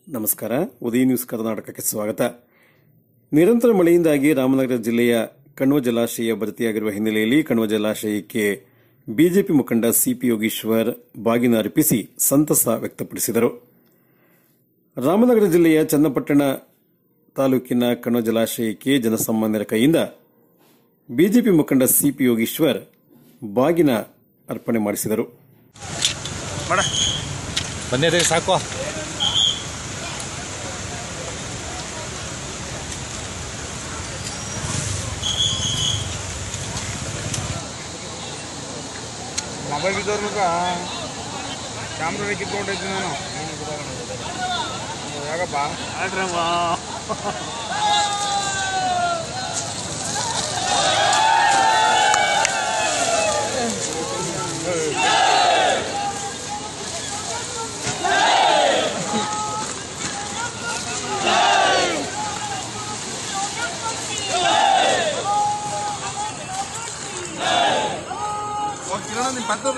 ನಮಸ್ಕಾರ. ಉದಯ ನ್ಯೂಸ್ ಕರ್ನಾಟಕಕ್ಕೆ ಸ್ವಾಗತ. ನಿರಂತರ ಮಳೆಯಿಂದಾಗಿ ರಾಮನಗರ ಜಿಲ್ಲೆಯ ಕಣ್ವ ಜಲಾಶಯ ಭರ್ತಿಯಾಗಿರುವ ಹಿನ್ನೆಲೆಯಲ್ಲಿ ಕಣ್ವ ಜಲಾಶಯಕ್ಕೆ ಬಿಜೆಪಿ ಮುಖಂಡ ಸಿಪಿ ಯೋಗೀಶ್ವರ್ ಬಾಗಿನ ಅರ್ಪಿಸಿ ಸಂತಸ ವ್ಯಕ್ತಪಡಿಸಿದರು. ರಾಮನಗರ ಜಿಲ್ಲೆಯ ಚನ್ನಪಟ್ಟಣ ತಾಲೂಕಿನ ಕಣ್ವ ಜಲಾಶಯಕ್ಕೆ ಜನಸಾಮಾನ್ಯರ ಕೈಯಿಂದ ಬಿಜೆಪಿ ಮುಖಂಡ ಸಿಪಿ ಯೋಗೀಶ್ವರ್ ಬಾಗಿನ ಅರ್ಪಣೆ ಮಾಡಿಸಿದರು. ಸಾಕು ಮೊಬೈಲ್ ಬಿದ್ದವ್ರನ್ನ ಕ್ಯಾಮ್ರಾ ಕಿತ್ಕೊಂಡಿದ್ದೀನಿ ನಾನು. ಯಾಕಪ್ಪ ನಿಮ್ ಪಕ್ಕ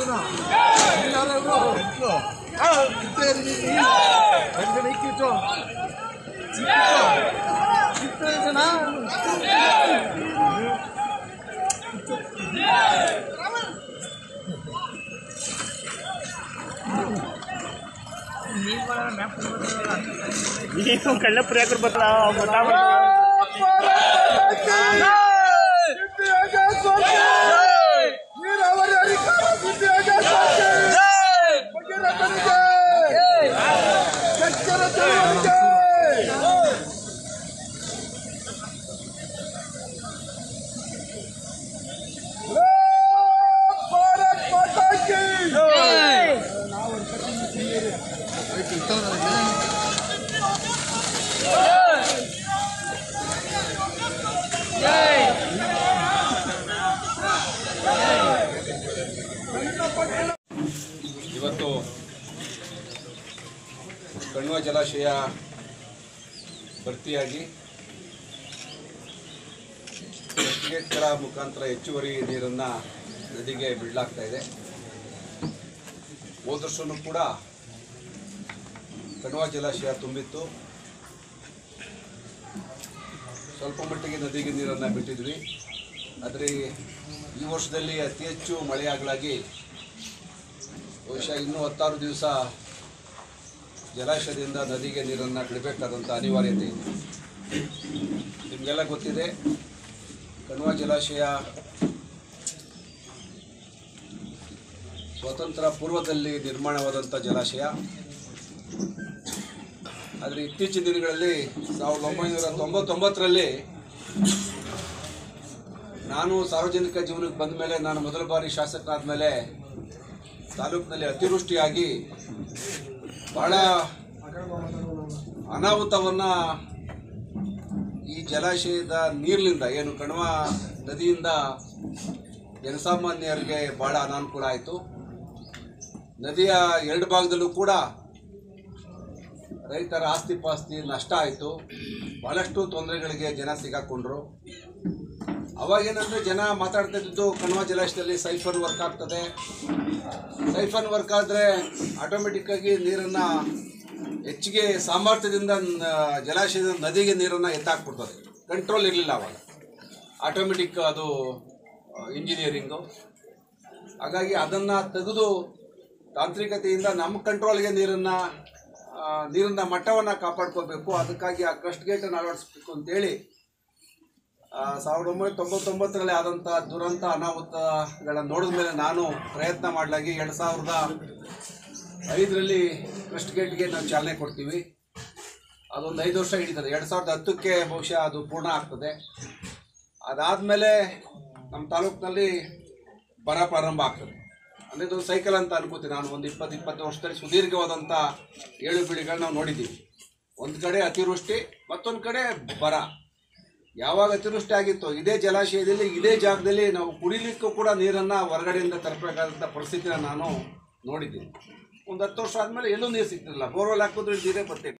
ಕಳ್ಳಪುರಿ ಹಾಕರ್ ಬರ್ತಾರ ಇವತ್ತು ಕಣ್ವ ಜಲಾಶಯ ಭರ್ತಿಯಾಗಿ ಗೇಟ್ಗಳ ಮುಖಾಂತರ ಹೆಚ್ಚುವರಿ ನೀರನ್ನು ನದಿಗೆ ಬಿಡಲಾಗ್ತಾ ಇದೆ. ಹೋದ ವರ್ಷವೂ ಕೂಡ ಕಣ್ವ ಜಲಾಶಯ ತುಂಬಿತ್ತು. ಸ್ವಲ್ಪ ಮಟ್ಟಿಗೆ ನದಿಗೆ ನೀರನ್ನು ಬಿಟ್ಟಿದ್ವಿ. ಆದರೆ ಈ ವರ್ಷದಲ್ಲಿ ಅತಿ ಹೆಚ್ಚು ಮಳೆಯಾಗಲಾಗಿ ಬಹುಶಃ ಇನ್ನೂ 16 ದಿವಸ ಜಲಾಶಯದಿಂದ ನದಿಗೆ ನೀರನ್ನು ಬಿಡಬೇಕಾದಂಥ ಅನಿವಾರ್ಯತೆ ಇದೆ. ನಿಮಗೆಲ್ಲ ಗೊತ್ತಿದೆ, ಕಣ್ವ ಜಲಾಶಯ ಸ್ವಾತಂತ್ರ್ಯ ಪೂರ್ವದಲ್ಲಿ ನಿರ್ಮಾಣವಾದಂಥ ಜಲಾಶಯ. ಆದರೆ ಇತ್ತೀಚಿನ ದಿನಗಳಲ್ಲಿ 1999ರಲ್ಲಿ ನಾನು ಸಾರ್ವಜನಿಕ ಜೀವನಕ್ಕೆ ಬಂದ ಮೇಲೆ, ನಾನು ಮೊದಲ ಬಾರಿ ಶಾಸಕನಾದ ಮೇಲೆ ತಾಲೂಕಿನಲ್ಲಿ ಅತಿವೃಷ್ಟಿಯಾಗಿ ಬಹಳ ಅನಾಹುತವನ್ನು ಈ ಜಲಾಶಯದ ನೀರಿನಿಂದ, ಏನು ಕಣ್ವ ನದಿಯಿಂದ ಜನಸಾಮಾನ್ಯರಿಗೆ ಬಹಳ ಅನಾನುಕೂಲ ಆಯಿತು. ನದಿಯ ಎರಡು ಭಾಗದಲ್ಲೂ ಕೂಡ ರೈತರ ಆಸ್ತಿ ಪಾಸ್ತಿ ನಷ್ಟ ಆಯಿತು. ಬಹಳಷ್ಟು ತೊಂದರೆಗಳಿಗೆ ಜನ ಸಿಗಾಕೊಂಡ್ರು. ಅವಾಗೇನಂದರೆ ಜನ ಮಾತಾಡ್ತಾ ಇದ್ದು, ಕಣ್ವ ಜಲಾಶಯದಲ್ಲಿ ಸೈಫನ್ ವರ್ಕ್ ಆಗ್ತದೆ, ಸೈಫನ್ ವರ್ಕ್ ಆದರೆ ಆಟೋಮೆಟಿಕ್ಕಾಗಿ ನೀರನ್ನು ಹೆಚ್ಚಿಗೆ ಸಾಮರ್ಥ್ಯದಿಂದ ಜಲಾಶಯದ ನದಿಗೆ ನೀರನ್ನು ಎತ್ತಾಕ್ಬಿಡ್ತದೆ. ಕಂಟ್ರೋಲ್ ಇರಲಿಲ್ಲ ಅವಾಗ, ಆಟೋಮೆಟಿಕ್ ಅದು ಇಂಜಿನಿಯರಿಂಗು. ಹಾಗಾಗಿ ಅದನ್ನು ತೆಗೆದು ತಾಂತ್ರಿಕತೆಯಿಂದ ನಮ್ಮ ಕಂಟ್ರೋಲ್ಗೆ ನೀರಿನ ಮಟ್ಟವನ್ನು ಕಾಪಾಡ್ಕೋಬೇಕು. ಅದಕ್ಕಾಗಿ ಆ ಕ್ರಸ್ಟ್ ಗೇಟನ್ನು ಅಳವಡಿಸ್ಬೇಕು ಅಂತೇಳಿ 1999ರಲ್ಲಿ ಆದಂಥ ದುರಂತ ಅನಾಹುತಗಳನ್ನು ನೋಡಿದ ಮೇಲೆ ನಾನು ಪ್ರಯತ್ನ ಮಾಡಲಾಗಿ 2005ರಲ್ಲಿ ಕ್ರಸ್ಟ್ ಗೇಟ್ಗೆ ನಾವು ಚಾಲನೆ ಕೊಡ್ತೀವಿ. ಅದೊಂದು 5 ವರ್ಷ ಹಿಡಿತದೆ. 2010ಕ್ಕೆ ಬಹುಶಃ ಅದು ಪೂರ್ಣ ಆಗ್ತದೆ. ಅದಾದಮೇಲೆ ನಮ್ಮ ತಾಲೂಕಿನಲ್ಲಿ ಬರ ಪ್ರಾರಂಭ ಆಗ್ತದೆ. ಅಂದರೆ ಇದು ಸೈಕಲ್ ಅಂತ ಅನ್ಕೋತೀನಿ. ನಾನು ಒಂದು 20 ವರ್ಷದಲ್ಲಿ ಸುದೀರ್ಘವಾದಂಥ ಏಳು ಬೀಳಿಗಳನ್ನ ನಾವು ನೋಡಿದ್ದೀವಿ. ಒಂದು ಕಡೆ ಅತಿವೃಷ್ಟಿ, ಮತ್ತೊಂದು ಕಡೆ ಬರ. ಯಾವಾಗ ಅತಿವೃಷ್ಟಿ ಆಗಿತ್ತು, ಇದೇ ಜಲಾಶಯದಲ್ಲಿ ಇದೇ ಜಾಗದಲ್ಲಿ ನಾವು ಕುಡಿಲಿಕ್ಕೂ ಕೂಡ ನೀರನ್ನು ಹೊರಗಡೆಯಿಂದ ತರಬೇಕಾದಂಥ ಪರಿಸ್ಥಿತಿನ ನಾನು ನೋಡಿದ್ದೀನಿ. ಒಂದು 10 ವರ್ಷ ಆದಮೇಲೆ ಎಲ್ಲೂ ನೀರು ಸಿಗ್ತಿರಲಿಲ್ಲ. ಬೋರ್ವೆಲ್ ಹಾಕಿದ್ರೆ ನೀರೇ ಬರ್ತಿಲ್ಲ.